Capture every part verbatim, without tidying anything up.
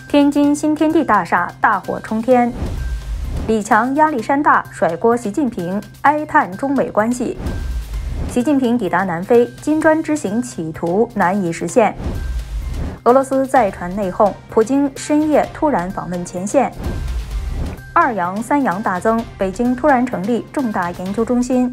天津新天地大厦大火冲天，李强压力山大，甩锅习近平，哀叹中美关系。习近平抵达南非，金砖之行企图难以实现。俄罗斯再传内讧，普京深夜突然访问前线。二阳三阳大增，北京突然成立重大研究中心。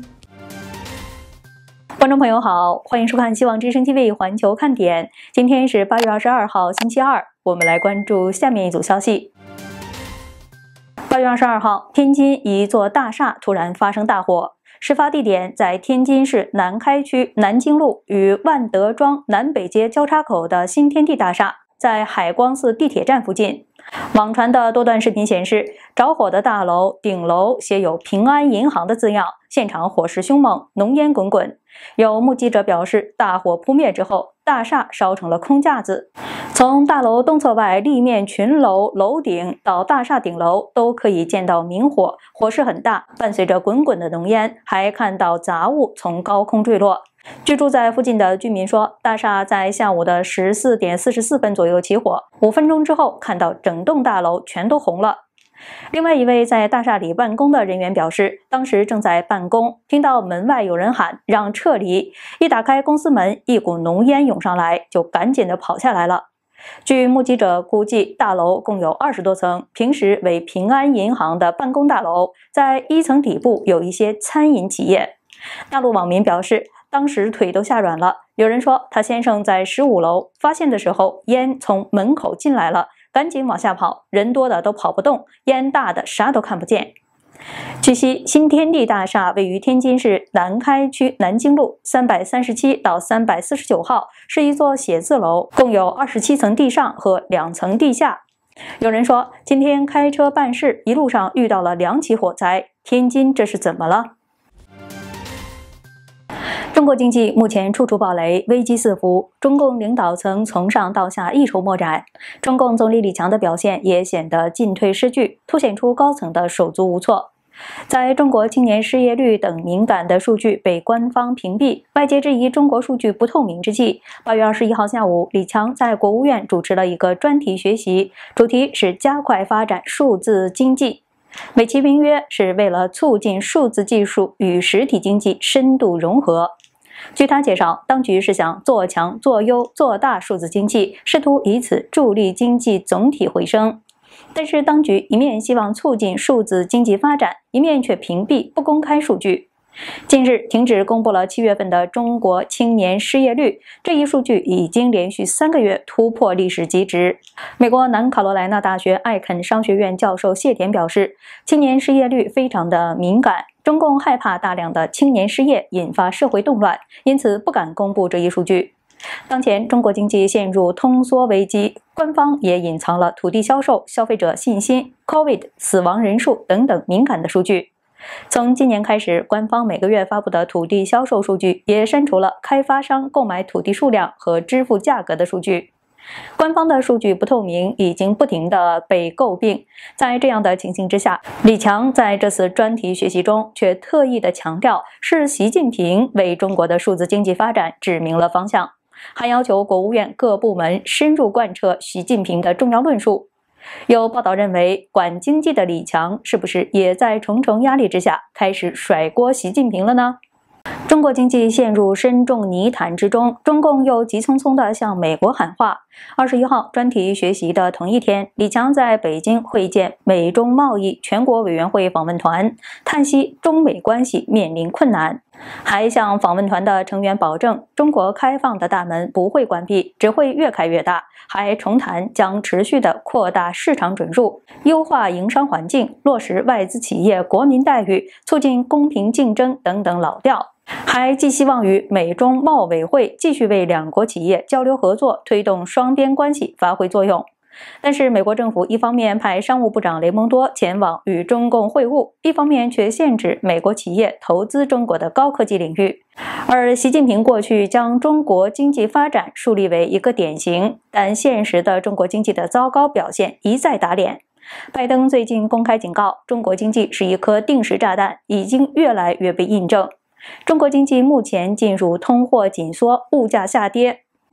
观众朋友好，欢迎收看希望之声 T V 环球看点。今天是八月二十二号，星期二，我们来关注下面一组消息。八月二十二号，天津一座大厦突然发生大火，事发地点在天津市南开区南京路与万德庄南北街交叉口的新天地大厦，在海光寺地铁站附近。网传的多段视频显示，着火的大楼顶楼写有平安银行的字样，现场火势凶猛，浓烟滚滚。有目击者表示，大火扑灭之后，大厦烧成了空架子。从大楼东侧外立面群楼楼顶到大厦顶楼都可以见到明火，火势很大，伴随着滚滚的浓烟，还看到杂物从高空坠落。居住在附近的居民说，大厦在下午的十四点四十四分左右起火，五分钟之后看到整栋大楼全都红了。另外一位在大厦里办公的人员表示，当时正在办公，听到门外有人喊让撤离，一打开公司门，一股浓烟涌上来，就赶紧的跑下来了。据目击者估计，大楼共有二十多层，平时为平安银行的办公大楼，在一层底部有一些餐饮企业。大陆网民表示，当时腿都吓软了。有人说，他先生在十五楼发现的时候，烟从门口进来了，赶紧往下跑，人多的都跑不动，烟大的啥都看不见。据悉，新天地大厦位于天津市南开区南京路三百三十七到三百四十九号，是一座写字楼，共有二十七层地上和两层地下。有人说，今天开车办事，一路上遇到了两起火灾，天津这是怎么了？中国经济目前处处暴雷，危机四伏，中共领导层从上到下一筹莫展，中共总理李强的表现也显得进退失据，凸显出高层的手足无措。在中国青年失业率等敏感的数据被官方屏蔽，外界质疑中国数据不透明之际，八月二十一号下午，李强在国务院主持了一个专题学习，主题是加快发展数字经济。美其名曰是为了促进数字技术与实体经济深度融合。据他介绍，当局是想做强、做优、做大数字经济，试图以此助力经济总体回升。但是当局一面希望促进数字经济发展，一面却屏蔽不公开数据。近日停止公布了七月份的中国青年失业率，这一数据已经连续三个月突破历史极值。美国南卡罗来纳大学艾肯商学院教授谢田表示，青年失业率非常的敏感，中共害怕大量的青年失业引发社会动乱，因此不敢公布这一数据。当前中国经济陷入通缩危机，官方也隐藏了土地销售、消费者信心、COVID 死亡人数等等敏感的数据。从今年开始，官方每个月发布的土地销售数据也删除了开发商购买土地数量和支付价格的数据。官方的数据不透明已经不停地被诟病。在这样的情形之下，李强在这次专题学习中却特意地强调，是习近平为中国的数字经济发展指明了方向，还要求国务院各部门深入贯彻习近平的重要论述。有报道认为，管经济的李强是不是也在重重压力之下开始甩锅习近平了呢？中国经济陷入深重泥潭之中，中共又急匆匆地向美国喊话。二十一号专题学习的同一天，李强在北京会见美中贸易全国委员会访问团，叹息中美关系面临困难，还向访问团的成员保证，中国开放的大门不会关闭，只会越开越大，还重谈将持续地扩大市场准入，优化营商环境，落实外资企业国民待遇，促进公平竞争等等老调。还寄希望于美中贸委会继续为两国企业交流合作、推动双边关系发挥作用。但是美国政府一方面派商务部长雷蒙多前往与中共会晤，一方面却限制美国企业投资中国的高科技领域。而习近平过去将中国经济发展树立为一个典型，但现实的中国经济的糟糕表现一再打脸。拜登最近公开警告，中国经济是一颗定时炸弹，已经越来越被印证。中国经济目前进入通货紧缩、物价下跌，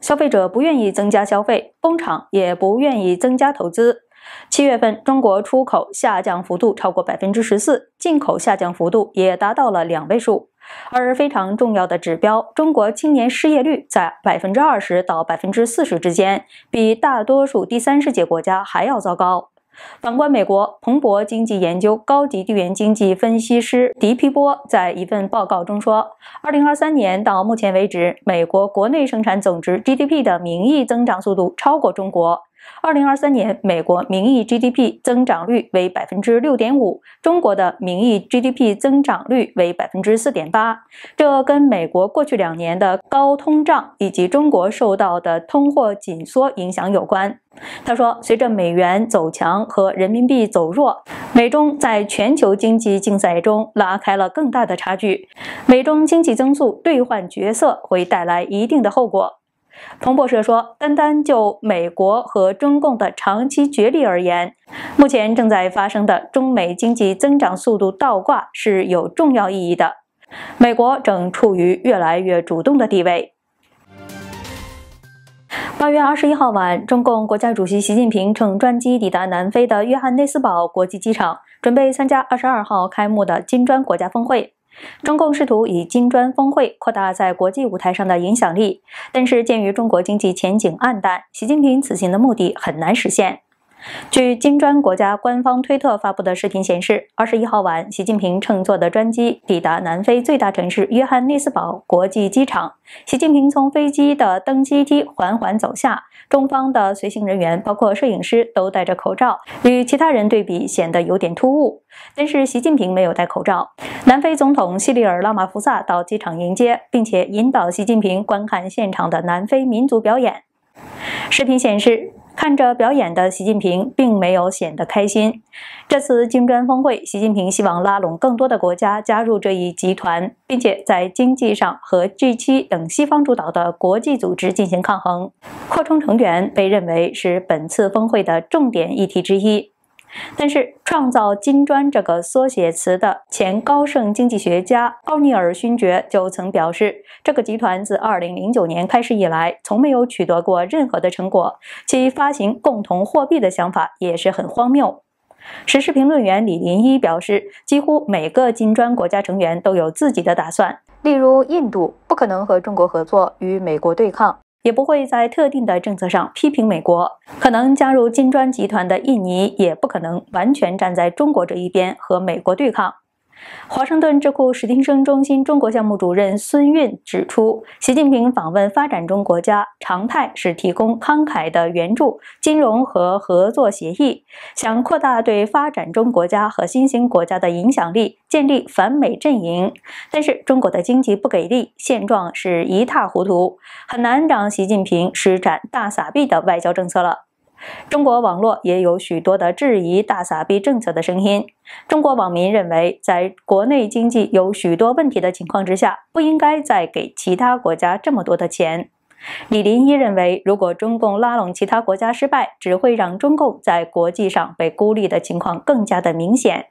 消费者不愿意增加消费，工厂也不愿意增加投资。七月份，中国出口下降幅度超过百分之十四，进口下降幅度也达到了两位数。而非常重要的指标，中国青年失业率在百分之二十到百分之四十之间，比大多数第三世界国家还要糟糕。反观美国，彭博经济研究高级地缘经济分析师迪皮波在一份报告中说，二零二三年到目前为止，美国国内生产总值 G D P 的名义增长速度超过中国。二零二三年，美国名义 G D P 增长率为 百分之六点五， 中国的名义 G D P 增长率为 百分之四点八， 这跟美国过去两年的高通胀以及中国受到的通货紧缩影响有关。他说，随着美元走强和人民币走弱，美中在全球经济竞赛中拉开了更大的差距，美中经济增速兑换角色会带来一定的后果。彭博社说，单单就美国和中共的长期角力而言，目前正在发生的中美经济增长速度倒挂是有重要意义的。美国正处于越来越主动的地位。八月二十一号晚，中共国家主席习近平乘专机抵达南非的约翰内斯堡国际机场，准备参加二十二号开幕的金砖国家峰会。中共试图以金砖峰会扩大在国际舞台上的影响力，但是鉴于中国经济前景暗淡，习近平此行的目的很难实现。据金砖国家官方推特发布的视频显示，二十一号晚，习近平乘坐的专机抵达南非最大城市约翰内斯堡国际机场。习近平从飞机的登机梯缓缓走下，中方的随行人员包括摄影师都戴着口罩，与其他人对比显得有点突兀。但是习近平没有戴口罩。南非总统西里尔·拉马福萨到机场迎接，并且引导习近平观看现场的南非民族表演。视频显示，看着表演的习近平并没有显得开心。这次金砖峰会，习近平希望拉拢更多的国家加入这一集团，并且在经济上和 G 七 等西方主导的国际组织进行抗衡。扩充成员被认为是本次峰会的重点议题之一。但是，创造金砖这个缩写词的前高盛经济学家奥尼尔勋爵就曾表示，这个集团自二零零九年开始以来，从没有取得过任何的成果，其发行共同货币的想法也是很荒谬。时事评论员李林一表示，几乎每个金砖国家成员都有自己的打算，例如印度不可能和中国合作，与美国对抗，也不会在特定的政策上批评美国。可能加入金砖集团的印尼也不可能完全站在中国这一边和美国对抗。华盛顿智库史汀生中心中国项目主任孙运指出，习近平访问发展中国家常态是提供慷慨的援助、金融和合作协议，想扩大对发展中国家和新兴国家的影响力，建立反美阵营。但是中国的经济不给力，现状是一塌糊涂，很难让习近平施展大撒币的外交政策了。中国网络也有许多的质疑大撒币政策的声音。中国网民认为，在国内经济有许多问题的情况之下，不应该再给其他国家这么多的钱。李林一认为，如果中共拉拢其他国家失败，只会让中共在国际上被孤立的情况更加的明显。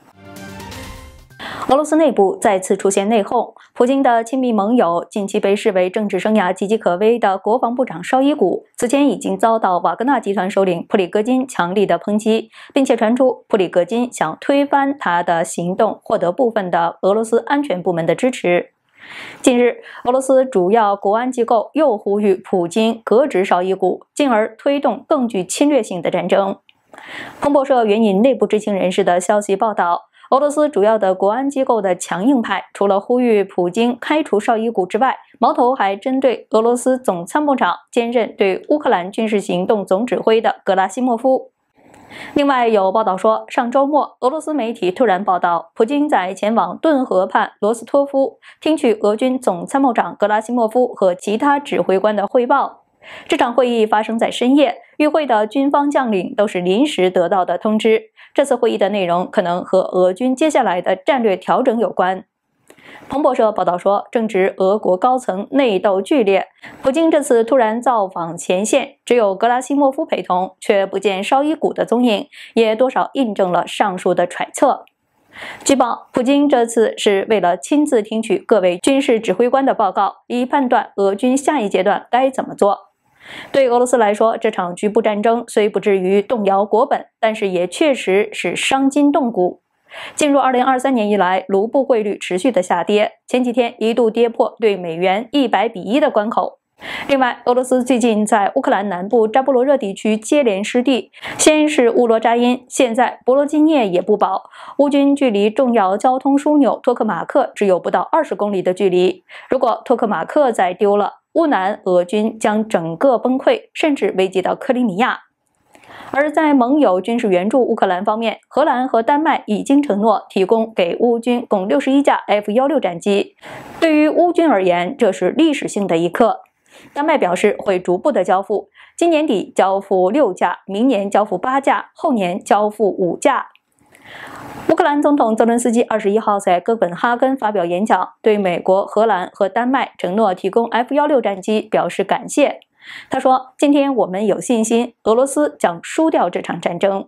俄罗斯内部再次出现内讧，普京的亲密盟友、近期被视为政治生涯岌岌可危的国防部长绍伊古，此前已经遭到瓦格纳集团首领普里戈金强力的抨击，并且传出普里戈金想推翻他的行动，获得部分的俄罗斯安全部门的支持。近日，俄罗斯主要国安机构又呼吁普京革职绍伊古，进而推动更具侵略性的战争。彭博社援引内部知情人士的消息报道，俄罗斯主要的国安机构的强硬派，除了呼吁普京开除绍伊古之外，矛头还针对俄罗斯总参谋长兼任对乌克兰军事行动总指挥的格拉西莫夫。另外有报道说，上周末俄罗斯媒体突然报道，普京在前往顿河畔罗斯托夫听取俄军总参谋长格拉西莫夫和其他指挥官的汇报。这场会议发生在深夜，与会的军方将领都是临时得到的通知。这次会议的内容可能和俄军接下来的战略调整有关。彭博社报道说，正值俄国高层内斗剧烈，普京这次突然造访前线，只有格拉西莫夫陪同，却不见绍伊古的踪影，也多少印证了上述的揣测。 据报，普京这次是为了亲自听取各位军事指挥官的报告，以判断俄军下一阶段该怎么做。对俄罗斯来说，这场局部战争虽不至于动摇国本，但是也确实是伤筋动骨。进入二零二三年以来，卢布汇率持续的下跌，前几天一度跌破对美元一百比一的关口。另外，俄罗斯最近在乌克兰南部扎波罗热地区接连失地，先是乌罗扎因，现在博罗金涅也不保。乌军距离重要交通枢纽托克马克只有不到二十公里的距离，如果托克马克再丢了，乌南俄军将整个崩溃，甚至危及到克里米亚。而在盟友军事援助乌克兰方面，荷兰和丹麦已经承诺提供给乌军共六十一架 F 十六 战机。对于乌军而言，这是历史性的一刻。丹麦表示会逐步的交付，今年底交付六架，明年交付八架，后年交付五架。乌克兰总统泽伦斯基二十一号在哥本哈根发表演讲，对美国、荷兰和丹麦承诺提供 F 十六 战机表示感谢。他说：“今天我们有信心，俄罗斯将输掉这场战争。”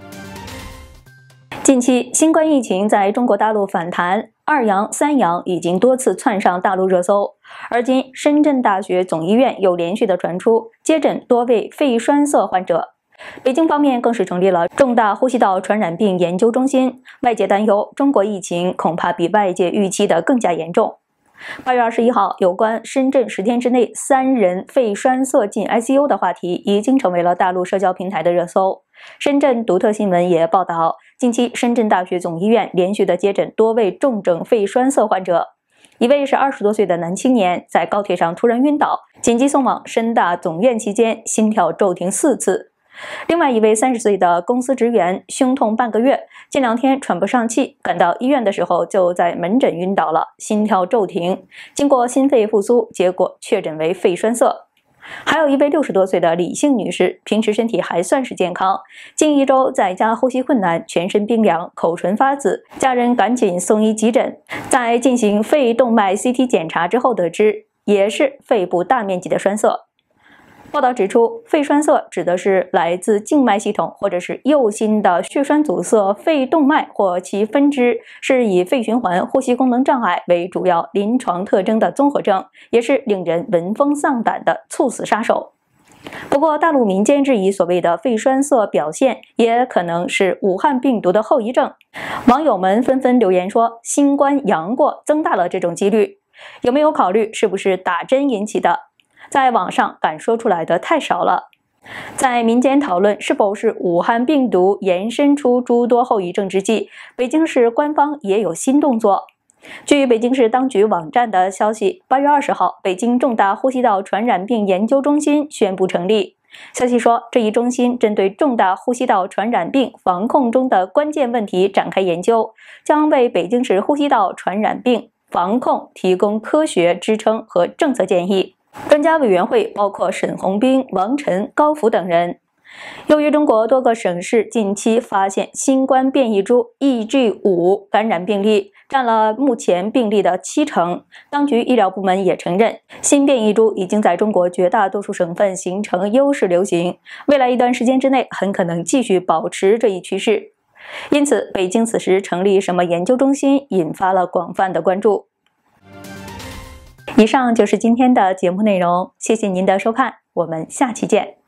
近期，新冠疫情在中国大陆反弹，二阳、三阳已经多次窜上大陆热搜。而今，深圳大学总医院又连续的传出接诊多位肺栓塞患者。北京方面更是成立了重大呼吸道传染病研究中心，外界担忧中国疫情恐怕比外界预期的更加严重。八月二十一号，有关深圳十天之内三人肺栓塞进 I C U 的话题已经成为了大陆社交平台的热搜。深圳独特新闻也报道，近期深圳大学总医院连续的接诊多位重症肺栓塞患者。一位是二十多岁的男青年，在高铁上突然晕倒，紧急送往深大总院期间，心跳骤停四次。另外一位三十岁的公司职员，胸痛半个月，近两天喘不上气，赶到医院的时候就在门诊晕倒了，心跳骤停，经过心肺复苏，结果确诊为肺栓塞。还有一位六十多岁的李姓女士，平时身体还算是健康，近一周在家呼吸困难，全身冰凉，口唇发紫，家人赶紧送医急诊，在进行肺动脉 C T 检查之后得知，也是肺部大面积的栓塞。报道指出，肺栓塞指的是来自静脉系统或者是右心的血栓阻塞肺动脉或其分支，是以肺循环、呼吸功能障碍为主要临床特征的综合症，也是令人闻风丧胆的猝死杀手。不过，大陆民间质疑所谓的肺栓塞表现也可能是武汉病毒的后遗症，网友们纷纷留言说，新冠阳过增大了这种几率，有没有考虑是不是打针引起的？在网上敢说出来的太少了。在民间讨论是否是武汉病毒延伸出诸多后遗症之际，北京市官方也有新动作。据北京市当局网站的消息，八月二十号，北京重大呼吸道传染病研究中心宣布成立。消息说，这一中心针对重大呼吸道传染病防控中的关键问题展开研究，将为北京市呼吸道传染病防控提供科学支撑和政策建议。专家委员会包括沈宏斌、王晨、高福等人。由于中国多个省市近期发现新冠变异株 E G 五 感染病例，占了目前病例的七成，当局医疗部门也承认，新变异株已经在中国绝大多数省份形成优势流行，未来一段时间之内很可能继续保持这一趋势。因此，北京此时成立什么研究中心，引发了广泛的关注。以上就是今天的节目内容，谢谢您的收看，我们下期见。